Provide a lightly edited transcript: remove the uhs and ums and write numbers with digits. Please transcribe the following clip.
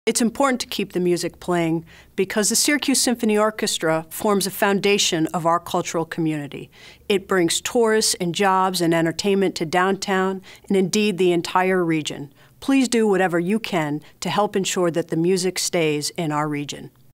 It's important to keep the music playing because the Syracuse Symphony Orchestra forms a foundation of our cultural community. It brings tourists and jobs and entertainment to downtown and indeed the entire region. Please do whatever you can to help ensure that the music stays in our region.